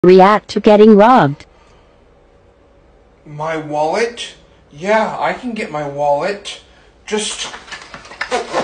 React to getting robbed. My wallet? Yeah, I can get my wallet. Just...